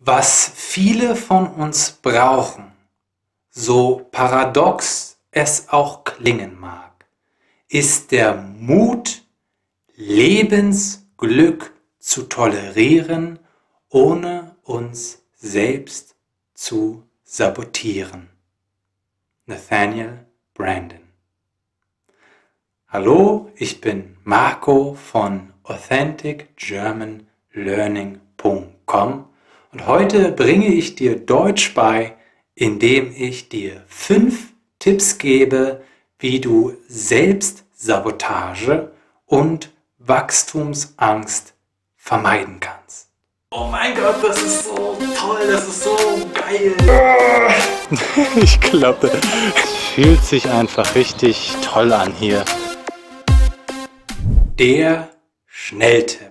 Was viele von uns brauchen, so paradox es auch klingen mag, ist der Mut, Lebensglück zu tolerieren, ohne uns selbst zu sabotieren. Nathaniel Branden. Hallo, ich bin Marco von AuthenticGermanLearning.com und heute bringe ich dir Deutsch bei, indem ich dir 5 Tipps gebe, wie du Selbstsabotage und Wachstumsangst vermeiden kannst. Oh mein Gott, das ist so toll, das ist so geil. Ich glaube, es fühlt sich einfach richtig toll an hier. Der Schnelltipp.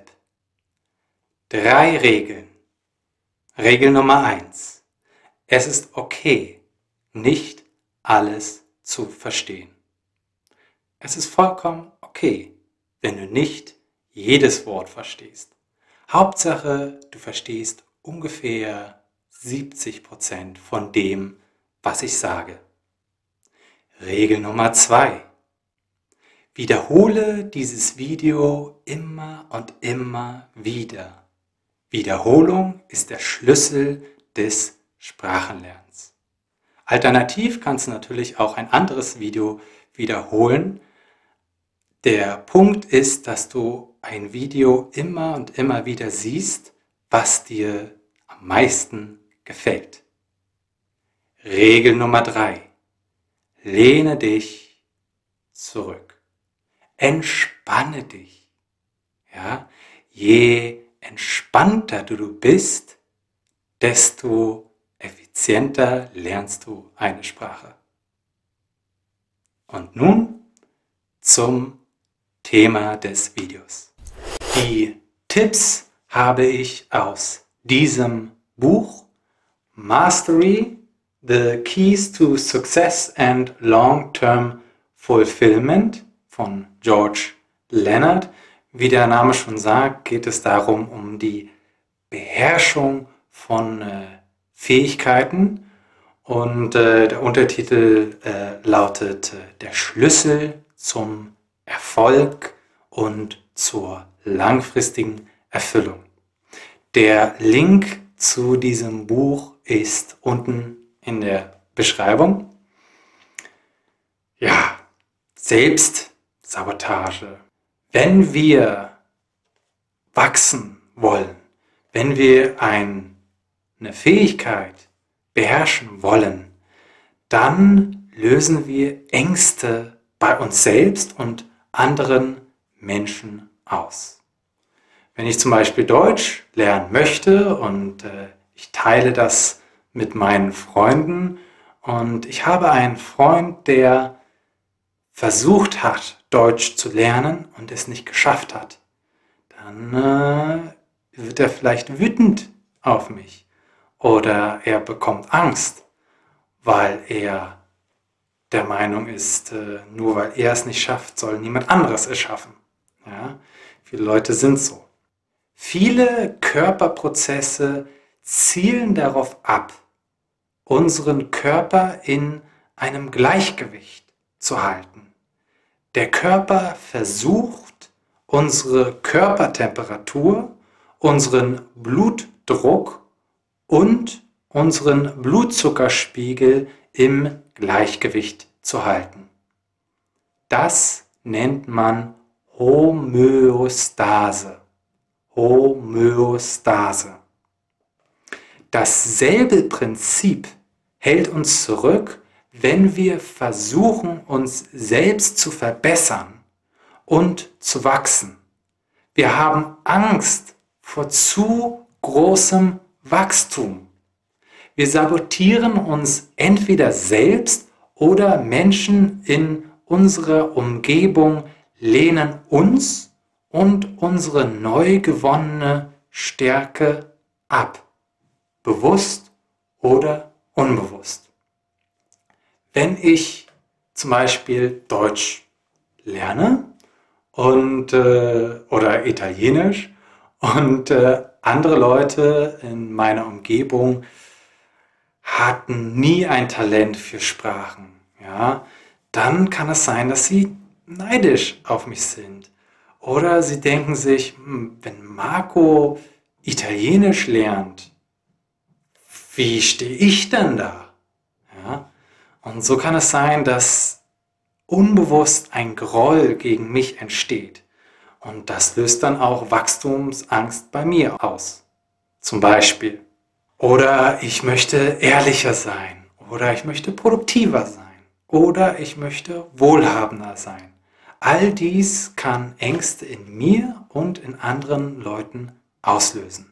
3 Regeln. Regel Nummer 1. Es ist okay, nicht alles zu verstehen. Es ist vollkommen okay, wenn du nicht jedes Wort verstehst. Hauptsache, du verstehst ungefähr 70% von dem, was ich sage. Regel Nummer 2. Wiederhole dieses Video immer und immer wieder. Wiederholung ist der Schlüssel des Sprachenlernens. Alternativ kannst du natürlich auch ein anderes Video wiederholen. Der Punkt ist, dass du ein Video immer und immer wieder siehst, was dir am meisten gefällt. Regel Nummer 3. Lehne dich zurück. Entspanne dich. Ja? Je entspannter du bist, desto effizienter lernst du eine Sprache. Und nun zum Thema des Videos. Die Tipps habe ich aus diesem Buch Mastery, The Keys to Success and Long-Term Fulfillment von George Leonard. Wie der Name schon sagt, geht es darum, um die Beherrschung von Fähigkeiten. Und der Untertitel lautet Der Schlüssel zum Erfolg und zur langfristigen Erfüllung. Der Link zu diesem Buch ist unten in der Beschreibung. Ja, Selbstsabotage. Wenn wir wachsen wollen, wenn wir eine Fähigkeit beherrschen wollen, dann lösen wir Ängste bei uns selbst und anderen Menschen aus. Wenn ich zum Beispiel Deutsch lernen möchte und ich teile das mit meinen Freunden und ich habe einen Freund, der versucht hat, Deutsch zu lernen und es nicht geschafft hat, dann wird er vielleicht wütend auf mich oder er bekommt Angst, weil er der Meinung ist, nur weil er es nicht schafft, soll niemand anderes es schaffen. Ja? Viele Leute sind so. Viele Körperprozesse zielen darauf ab, unseren Körper in einem Gleichgewicht zu halten. Der Körper versucht, unsere Körpertemperatur, unseren Blutdruck und unseren Blutzuckerspiegel im Gleichgewicht zu halten. Das nennt man Homöostase. Homöostase. Dasselbe Prinzip hält uns zurück, wenn wir versuchen, uns selbst zu verbessern und zu wachsen. Wir haben Angst vor zu großem Wachstum. Wir sabotieren uns entweder selbst oder Menschen in unserer Umgebung lehnen uns und unsere neu gewonnene Stärke ab. Bewusst oder unbewusst. Wenn ich zum Beispiel Deutsch lerne oder Italienisch und andere Leute in meiner Umgebung hatten nie ein Talent für Sprachen, ja, dann kann es sein, dass sie neidisch auf mich sind. Oder sie denken sich, wenn Marco Italienisch lernt, wie stehe ich denn da? Ja? Und so kann es sein, dass unbewusst ein Groll gegen mich entsteht. Und das löst dann auch Wachstumsangst bei mir aus. Zum Beispiel. Oder ich möchte ehrlicher sein. Oder ich möchte produktiver sein. Oder ich möchte wohlhabender sein. All dies kann Ängste in mir und in anderen Leuten auslösen.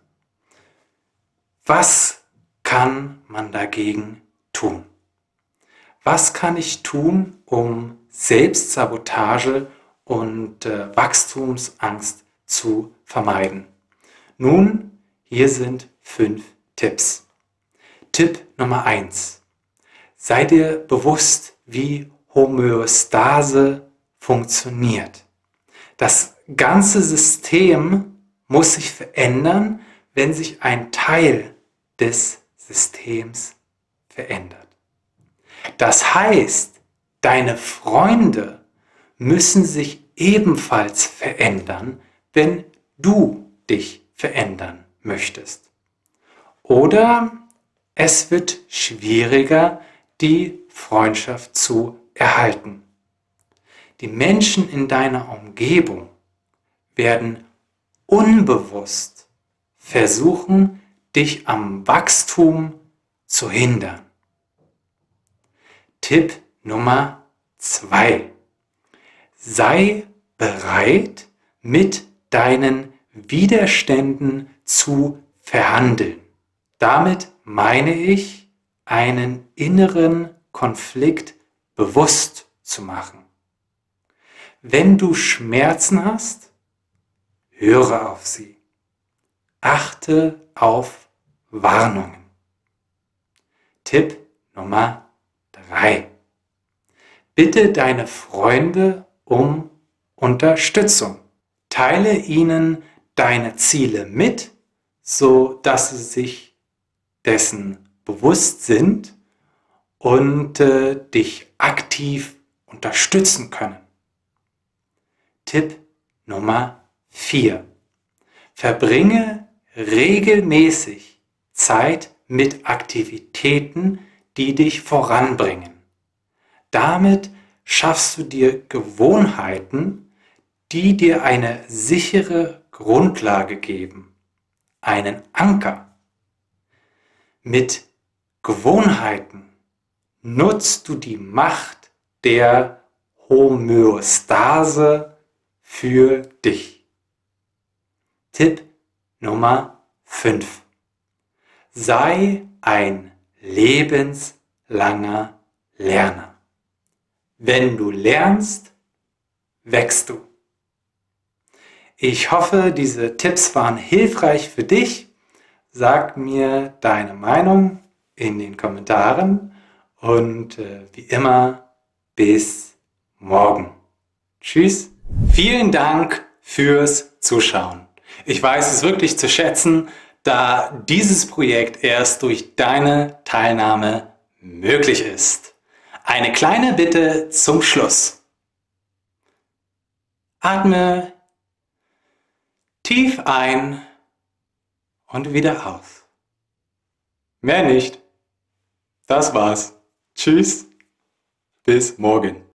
Was kann man dagegen tun? Was kann ich tun, um Selbstsabotage und Wachstumsangst zu vermeiden? Nun, hier sind 5 Tipps. Tipp Nummer 1. Sei dir bewusst, wie Homöostase funktioniert. Das ganze System muss sich verändern, wenn sich ein Teil des Systems verändert. Das heißt, deine Freunde müssen sich ebenfalls verändern, wenn du dich verändern möchtest. Oder es wird schwieriger, die Freundschaft zu erhalten. Die Menschen in deiner Umgebung werden unbewusst versuchen, dich am Wachstum zu hindern. Tipp Nummer 2. Sei bereit, mit deinen Widerständen zu verhandeln. Damit meine ich, einen inneren Konflikt bewusst zu machen. Wenn du Schmerzen hast, höre auf sie. Achte auf Warnungen. Tipp Nummer 3. Bitte deine Freunde um Unterstützung. Teile ihnen deine Ziele mit, so dass sie sich dessen bewusst sind und dich aktiv unterstützen können. Tipp Nummer 4. Verbringe regelmäßig Zeit mit Aktivitäten, die dich voranbringen. Damit schaffst du dir Gewohnheiten, die dir eine sichere Grundlage geben, einen Anker. Mit Gewohnheiten nutzt du die Macht der Homöostase für dich. Tipp Nummer 5. Sei ein lebenslanger Lerner. Wenn du lernst, wächst du. Ich hoffe, diese Tipps waren hilfreich für dich. Sag mir deine Meinung in den Kommentaren und wie immer, bis morgen. Tschüss. Vielen Dank fürs Zuschauen. Ich weiß es wirklich zu schätzen, da dieses Projekt erst durch deine Teilnahme möglich ist. Eine kleine Bitte zum Schluss. Atme tief ein und wieder aus. Mehr nicht. Das war's. Tschüss. Bis morgen.